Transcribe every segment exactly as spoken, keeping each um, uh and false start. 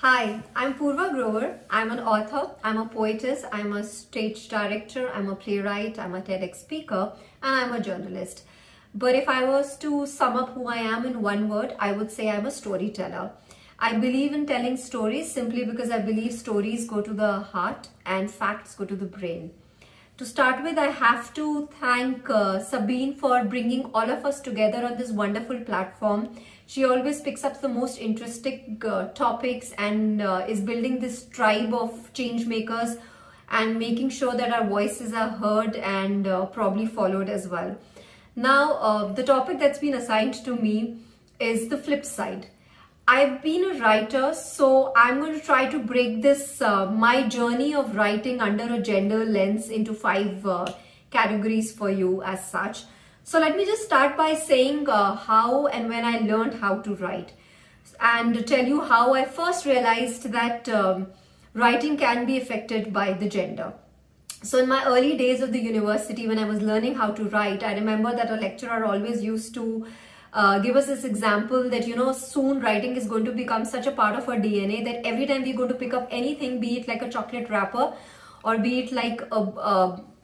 Hi, I'm Purva Grover. I'm an author, I'm a poetess, I'm a stage director, I'm a playwright, I'm a TEDx speaker, and I'm a journalist. But if I was to sum up who I am in one word, I would say I'm a storyteller. I believe in telling stories simply because I believe stories go to the heart and facts go to the brain. To start with, I have to thank uh, Sabine for bringing all of us together on this wonderful platform. She always picks up the most interesting uh, topics and uh, is building this tribe of change makers and making sure that our voices are heard and uh, probably followed as well. Now, uh, the topic that's been assigned to me is the flip side. I've been a writer, so I'm going to try to break this, uh, my journey of writing under a gender lens into five uh, categories for you as such. So let me just start by saying uh, how and when I learned how to write, and tell you how I first realized that um, writing can be affected by the gender. So in my early days of the university, when I was learning how to write, I remember that a lecturer always used to Uh, give us this example that, you know, soon writing is going to become such a part of our D N A that every time we're going to pick up anything, be it like a chocolate wrapper or be it like a, a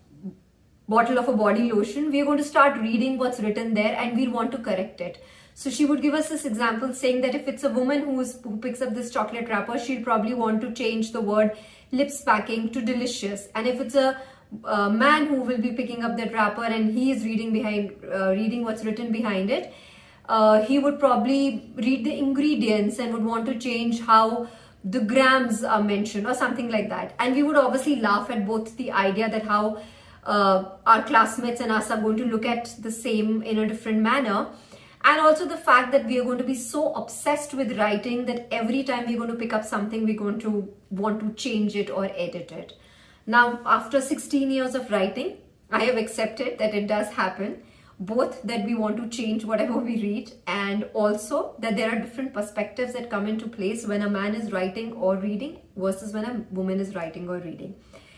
bottle of a body lotion, we're going to start reading what's written there and we want to correct it. So she would give us this example saying that if it's a woman who's, who picks up this chocolate wrapper, she'll probably want to change the word lips packing to delicious. And if it's a uh, man who will be picking up that wrapper and he is reading behind, uh, reading what's written behind it, Uh, he would probably read the ingredients and would want to change how the grams are mentioned or something like that. And we would obviously laugh at both the idea that how uh, our classmates and us are going to look at the same in a different manner, and also the fact that we are going to be so obsessed with writing that every time we're going to pick up something, we're going to want to change it or edit it. Now, after sixteen years of writing, I have accepted that it does happen. Both that we want to change whatever we read, and also that there are different perspectives that come into place when a man is writing or reading versus when a woman is writing or reading.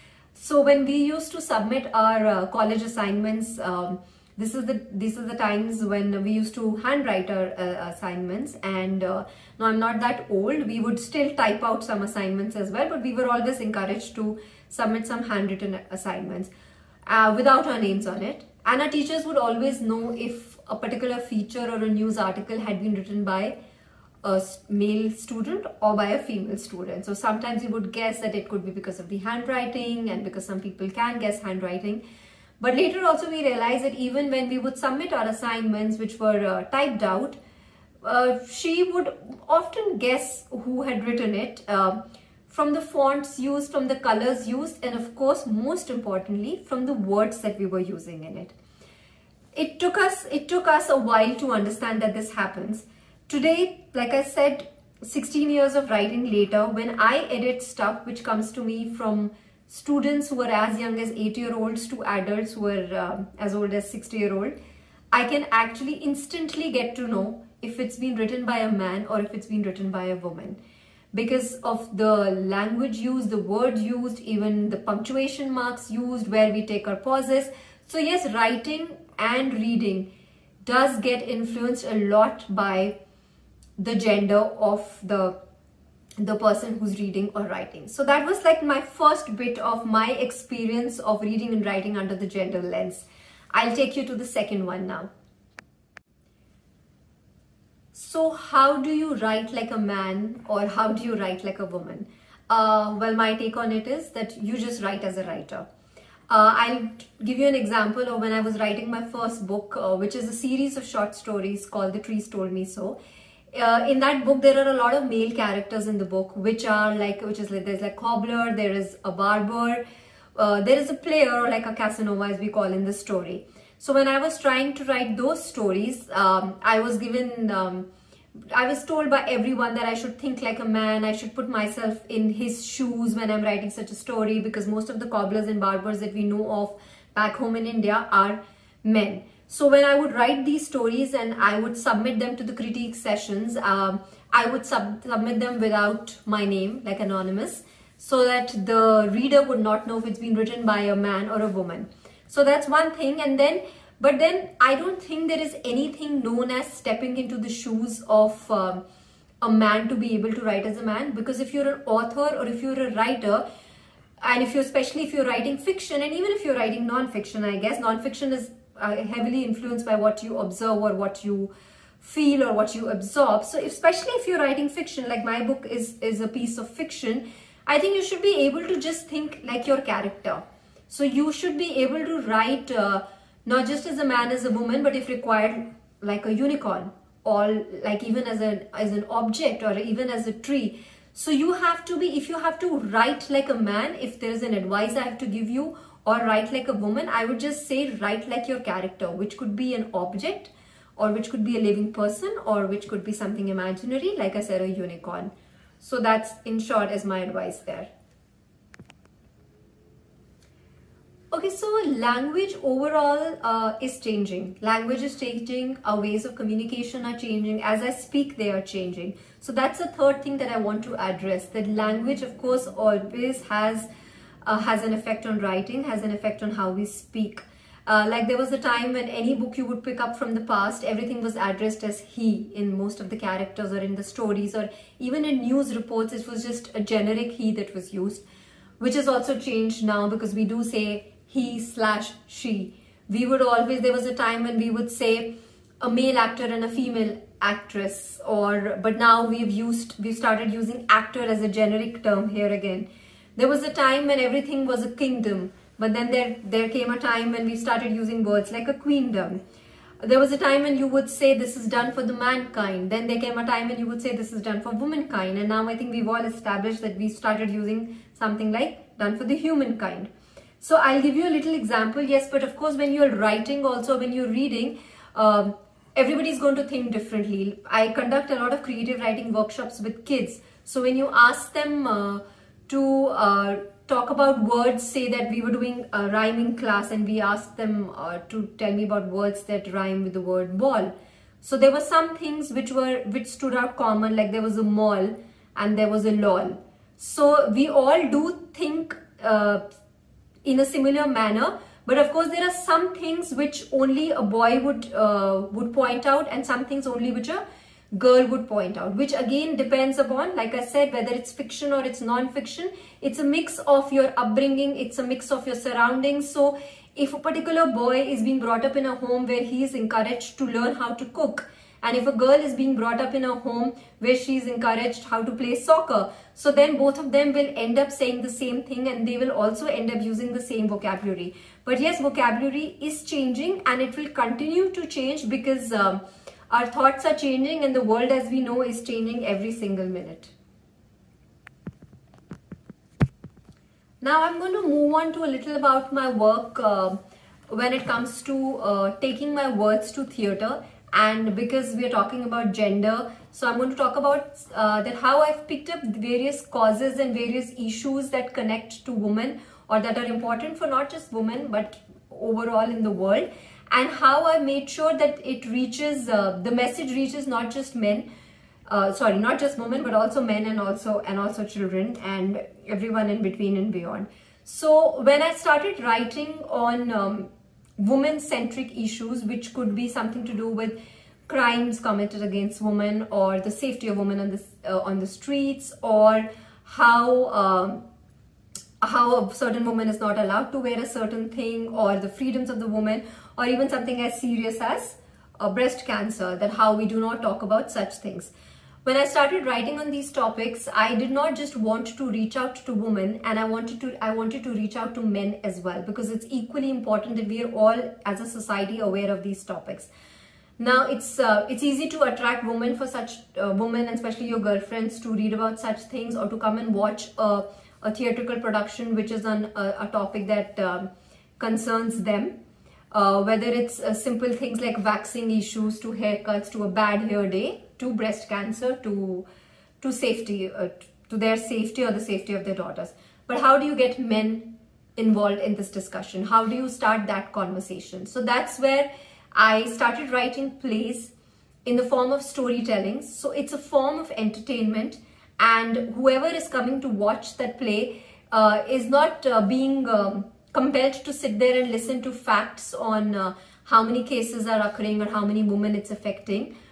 So when we used to submit our uh, college assignments, um, this is the these are the times when we used to handwrite our uh, assignments. And uh, no, I'm not that old. We would still type out some assignments as well, but we were always encouraged to submit some handwritten assignments uh, without our names on it. And our teachers would always know if a particular feature or a news article had been written by a male student or by a female student. So sometimes you would guess that it could be because of the handwriting, and because some people can guess handwriting. But later also we realized that even when we would submit our assignments which were uh, typed out, uh, she would often guess who had written it uh, from the fonts used, from the colors used, and of course, most importantly, from the words that we were using in it. It took us, it took us a while to understand that this happens. Today, like I said, sixteen years of writing later, when I edit stuff which comes to me from students who are as young as eight-year-olds to adults who are uh, as old as sixty-year-old, I can actually instantly get to know if it's been written by a man or if it's been written by a woman, because of the language used, the word used, even the punctuation marks used, where we take our pauses. So yes, writing and reading does get influenced a lot by the gender of the the person who's reading or writing. So that was like my first bit of my experience of reading and writing under the gender lens. I'll take you to the second one now. So how do you write like a man, or how do you write like a woman? Uh, well, my take on it is that you just write as a writer. Uh, I'll give you an example of when I was writing my first book, uh, which is a series of short stories called The Trees Told Me So. Uh, in that book, there are a lot of male characters in the book, which are like, which is like, there's like cobbler, there is a barber, uh, there is a player, or like a Casanova as we call in the story. So when I was trying to write those stories, um, I was given, um, I was told by everyone that I should think like a man, I should put myself in his shoes when I'm writing such a story, because most of the cobblers and barbers that we know of back home in India are men. So when I would write these stories and I would submit them to the critique sessions, um, I would sub submit them without my name, like anonymous, so that the reader would not know if it's been written by a man or a woman. So that's one thing. And then But then I don't think there is anything known as stepping into the shoes of um, a man to be able to write as a man, because if you're an author or if you're a writer, and if you're, especially if you're writing fiction, and even if you're writing non-fiction, I guess non-fiction is uh, heavily influenced by what you observe or what you feel or what you absorb. So especially if you're writing fiction, like my book is, is a piece of fiction, I think you should be able to just think like your character. So you should be able to write uh, not just as a man, as a woman, but if required, like a unicorn, or like even as, a, as an object, or even as a tree. So you have to be, if you have to write like a man, if there's an advice I have to give you, or write like a woman, I would just say write like your character, which could be an object, or which could be a living person, or which could be something imaginary, like I said, a unicorn. So that's, in short, is my advice there. Okay, so language overall uh, is changing. Language is changing, our ways of communication are changing. As I speak, they are changing. So that's the third thing that I want to address. That language, of course, always has, uh, has an effect on writing, has an effect on how we speak. Uh, like there was a time when any book you would pick up from the past, everything was addressed as he in most of the characters or in the stories, or even in news reports, it was just a generic he that was used, which has also changed now because we do say he slash she. We would always, there was a time when we would say a male actor and a female actress, or, but now we've used, we've started using actor as a generic term here again. There was a time when everything was a kingdom, but then there, there came a time when we started using words like a queendom. There was a time when you would say this is done for the mankind. Then there came a time when you would say this is done for womankind. And now I think we've all established that we started using something like done for the humankind. So I'll give you a little example. Yes, but of course when you're writing also, when you're reading, um, everybody's going to think differently. I conduct a lot of creative writing workshops with kids. So when you ask them uh, to uh, talk about words, say that we were doing a rhyming class and we asked them uh, to tell me about words that rhyme with the word ball. So there were some things which were, which stood out common, like there was a mall and there was a lol. So we all do think uh, in a similar manner, but of course there are some things which only a boy would uh, would point out, and some things only which a girl would point out, which again depends upon, like I said, whether it's fiction or it's non-fiction. It's a mix of your upbringing, it's a mix of your surroundings. So if a particular boy is being brought up in a home where he is encouraged to learn how to cook, and if a girl is being brought up in a home where she is encouraged how to play soccer, so then both of them will end up saying the same thing, and they will also end up using the same vocabulary. But yes, vocabulary is changing, and it will continue to change because um, our thoughts are changing, and the world as we know is changing every single minute. Now I'm going to move on to a little about my work uh, when it comes to uh, taking my words to theatre. And because we are talking about gender, so I'm going to talk about uh, that how I've picked up various causes and various issues that connect to women, or that are important for not just women but overall in the world, and how I made sure that it reaches, uh, the message reaches not just men, uh, sorry, not just women, but also men and also and also children and everyone in between and beyond. So when I started writing on um, women-centric issues, which could be something to do with crimes committed against women, or the safety of women on the uh, on the streets, or how um, how a certain woman is not allowed to wear a certain thing, or the freedoms of the woman, or even something as serious as uh, breast cancer, that how we do not talk about such things. When I started writing on these topics, I did not just want to reach out to women, and I wanted to I wanted to reach out to men as well, because it's equally important that we are all as a society aware of these topics. Now it's uh, it's easy to attract women for such uh, women, and especially your girlfriends, to read about such things or to come and watch a, a theatrical production which is on a, a topic that um, concerns them. Uh, whether it's uh, simple things like waxing issues, to haircuts, to a bad hair day, to breast cancer, to to safety, uh, to their safety or the safety of their daughters. But how do you get men involved in this discussion? How do you start that conversation? So that's where I started writing plays in the form of storytelling. So it's a form of entertainment, and whoever is coming to watch that play uh, is not uh, being um, compelled to sit there and listen to facts on uh, how many cases are occurring or how many women it's affecting.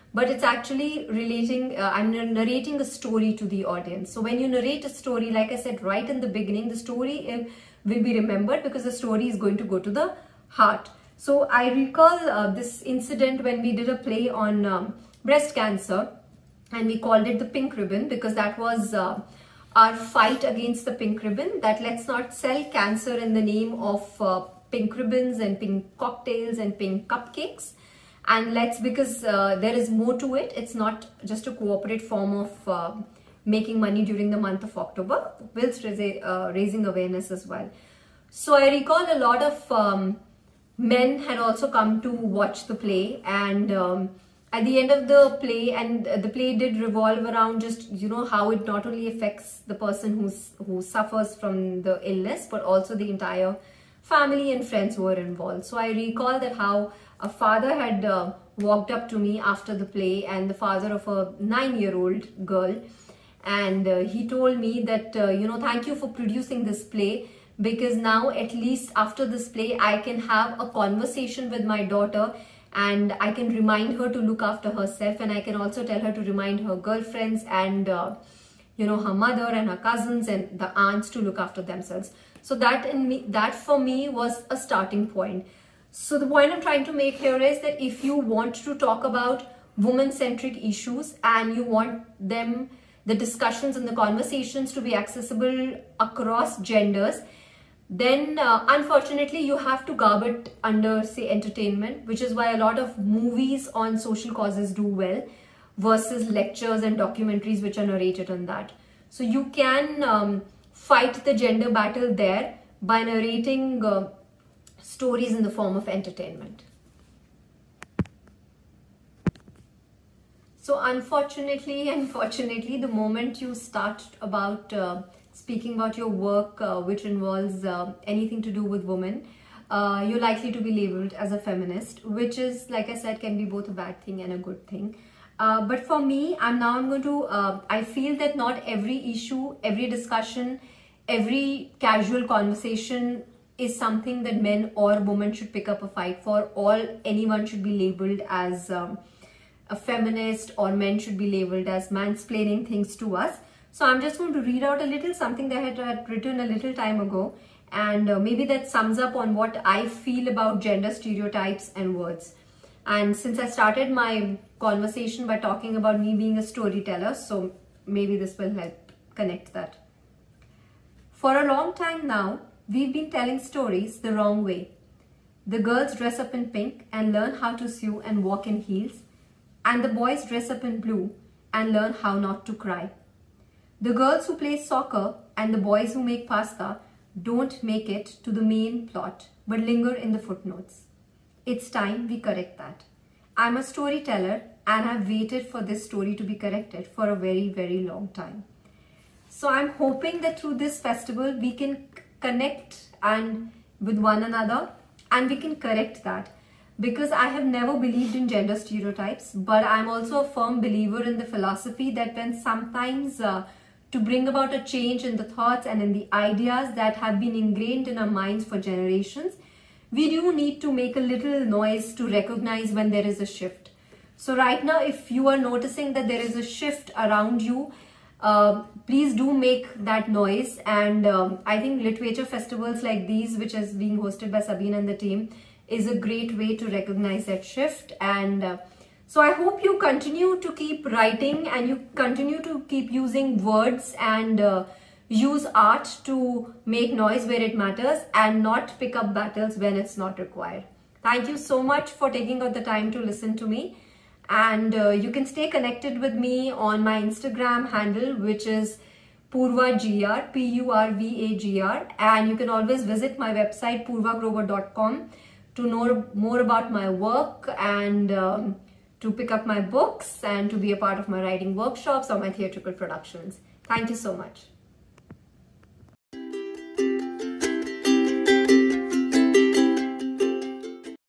but it's actually relating, uh, I'm narrating a story to the audience. So when you narrate a story, like I said right in the beginning, the story uh, will be remembered because the story is going to go to the heart. So I recall uh, this incident when we did a play on um, breast cancer, and we called it the pink ribbon because that was uh, our fight against the pink ribbon, that let's not sell cancer in the name of uh, pink ribbons and pink cocktails and pink cupcakes. And let's, because uh, there is more to it. It's not just a corporate form of uh, making money during the month of October, whilst uh, raising awareness as well. So I recall a lot of um, men had also come to watch the play, and um, at the end of the play, and the play did revolve around just, you know, how it not only affects the person who's, who suffers from the illness, but also the entire family and friends who were involved. So I recall that how a father had uh, walked up to me after the play, and the father of a nine-year-old girl, and uh, he told me that, uh, you know, thank you for producing this play, because now at least after this play I can have a conversation with my daughter, and I can remind her to look after herself, and I can also tell her to remind her girlfriends and uh, you know, her mother and her cousins and the aunts to look after themselves. So that in me, that for me was a starting point. So the point I'm trying to make here is that if you want to talk about woman-centric issues and you want them, the discussions and the conversations to be accessible across genders, then uh, unfortunately you have to garb it under, say, entertainment, which is why a lot of movies on social causes do well versus lectures and documentaries which are narrated on that. So you can um, fight the gender battle there by narrating uh, stories in the form of entertainment. So unfortunately, unfortunately, the moment you start about uh, speaking about your work uh, which involves uh, anything to do with women, uh, you're likely to be labeled as a feminist, which is, like I said, can be both a bad thing and a good thing. Uh, but for me, I'm now I'm going to, uh, I feel that not every issue, every discussion, every casual conversation is something that men or women should pick up a fight for. All anyone should be labeled as um, a feminist, or men should be labeled as mansplaining things to us. So I'm just going to read out a little something that I had, had written a little time ago, and uh, maybe that sums up on what I feel about gender stereotypes and words. And since I started my conversation by talking about me being a storyteller, so maybe this will help connect that. For a long time now, we've been telling stories the wrong way. The girls dress up in pink and learn how to sew and walk in heels, and the boys dress up in blue and learn how not to cry. The girls who play soccer and the boys who make pasta don't make it to the main plot, but linger in the footnotes. It's time we correct that. I'm a storyteller, and I've waited for this story to be corrected for a very, very long time. So I'm hoping that through this festival, we can connect and with one another, and we can correct that. Because I have never believed in gender stereotypes, but I'm also a firm believer in the philosophy that when sometimes uh, to bring about a change in the thoughts and in the ideas that have been ingrained in our minds for generations, we do need to make a little noise to recognize when there is a shift. So right now, if you are noticing that there is a shift around you, uh, please do make that noise. And um, I think literature festivals like these, which is being hosted by Sabina and the team, is a great way to recognize that shift. And uh, so I hope you continue to keep writing, and you continue to keep using words and uh, use art to make noise where it matters, and not pick up battles when it's not required. Thank you so much for taking out the time to listen to me. And uh, you can stay connected with me on my Instagram handle, which is PurvaGR, P U R V A G R. And you can always visit my website, purva grover dot com, to know more about my work, and um, to pick up my books, and to be a part of my writing workshops or my theatrical productions. Thank you so much.